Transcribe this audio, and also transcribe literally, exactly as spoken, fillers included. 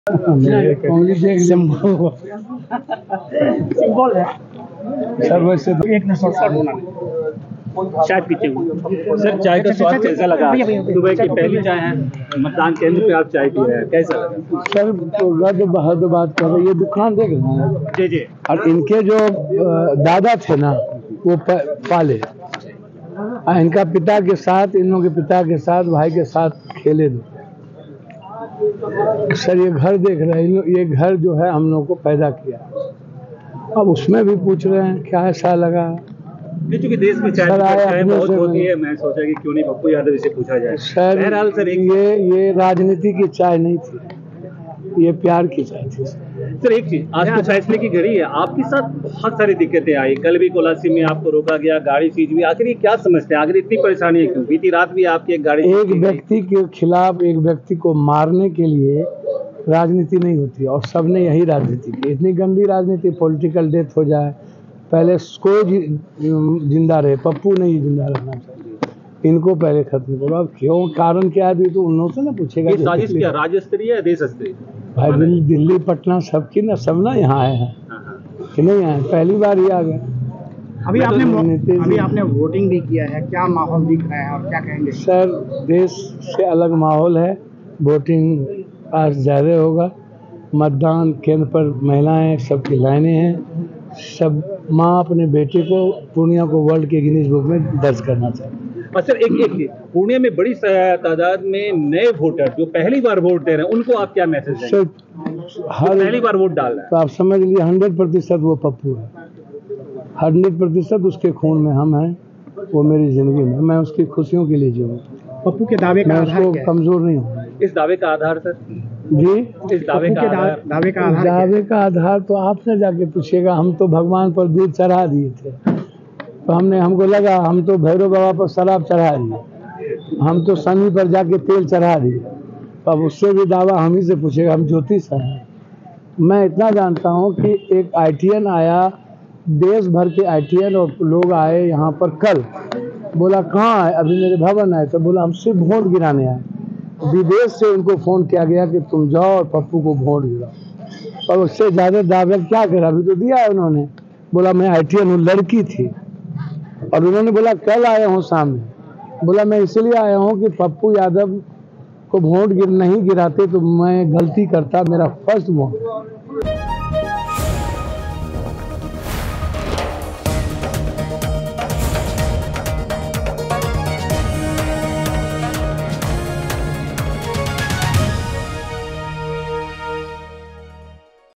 Symbol है sir. वैसे तो एक नशा चाय पीते हुए सर, चाय का स्वाद कैसा लगा? सुबह की पहली चाय है, मतदान केंद्र पे आप चाय पी रहे हैं, कैसा लगा? सर तो रद्द बहद बात कर रहे, ये दुकान देख रहे हैं जी जी। और इनके जो दादा थे ना वो पाले, इनका पिता के साथ, इन लोगों के पिता के साथ, भाई के साथ खेले दो। सर ये घर देख रहे हैं, ये घर जो है हम लोग को पैदा किया, अब उसमें भी पूछ रहे हैं क्या ऐसा लगा। क्योंकि देश में चाय चाय बहुत होती है, मैं सोचा कि क्यों नहीं पप्पू यादव से पूछा जाए। सर बहरहाल सर ये ये राजनीति की चाय नहीं थी, ये प्यार की चाय थी। सर एक चीज, आज तो फैसले की घड़ी है, आपके साथ बहुत सारी दिक्कतें आई, कल भी कोलासी में आपको रोका गया, गाड़ी सीज हुई, आखिर ये क्या समझते हैं, आखिर इतनी परेशानी है क्यों? बीती रात भी आपकी एक गाड़ी, एक व्यक्ति के खिलाफ एक व्यक्ति को मारने के लिए राजनीति नहीं होती, और सबने यही राजनीति की। इतनी गंदी राजनीति, पॉलिटिकल डेथ हो जाए, पहले कोई जिंदा रहे, पप्पू नहीं जिंदा रहना चाहिए, इनको पहले खत्म करो। अब क्यों, कारण क्या है तो उन लोगों से ना पूछेगा। साजिश क्या, राज्य स्तरीय या देश स्तरीय? भाई दिल्ली, दिल्ली पटना सबकी ना, सब ना यहाँ आए हैं कि नहीं आए, पहली बार ही आ गए। अभी आपने अभी आपने वोटिंग भी किया है, क्या माहौल दिख रहा है और क्या कहेंगे? सर देश से अलग माहौल है, वोटिंग आज ज़्यादा होगा, मतदान केंद्र पर महिलाएं सबकी लाइनें हैं, सब माँ अपने बेटे को, पूर्णिया को वर्ल्ड के गिनीज बुक में दर्ज करना चाहिए। अच्छा एक एक पूर्णिया में बड़ी तादाद में नए वोटर जो पहली बार वोट दे रहे हैं, उनको आप क्या मैसेज देंगे? सर हर पहली बार वोट डाल रहे हैं तो आप समझ लीजिए हंड्रेड प्रतिशत वो पप्पू है, हंड्रेड प्रतिशत उसके खून में हम हैं, वो मेरी जिंदगी में, मैं उसकी खुशियों के लिए जीऊँ। पप्पू के दावे का आधार क्या है? कमजोर नहीं हूँ। इस दावे का आधार सर जी, इस दावे का आधार दावे का आधार दावे का आधार तो आपने जाके पूछिएगा। हम तो भगवान पर दूध चढ़ा दिए थे, तो हमने हमको लगा हम तो भैरव बाबा पर शराब चढ़ा दिए, हम तो शनि पर जाके तेल चढ़ा दिए, तो अब उससे भी दावा हम ही से पूछेगा, हम ज्योतिष हैं। मैं इतना जानता हूँ कि एक आई टी एन आया, देश भर के आई टी एन और लोग आए यहाँ पर कल, बोला कहाँ है, अभी मेरे भवन आए, तो बोला हम सिर्फ वोट गिराने आए। विदेश से उनको फ़ोन किया गया कि तुम जाओ और पप्पू को वोट गिराओ, और उससे ज़्यादा दावे क्या करा, अभी तो दिया है उन्होंने। बोला मैं आई टी एन हूँ, लड़की थी, और उन्होंने बोला कल आया हूँ सामने, बोला मैं इसलिए आया हूँ कि पप्पू यादव को वोट गिर नहीं गिराते तो मैं गलती करता, मेरा फर्स्ट वोट।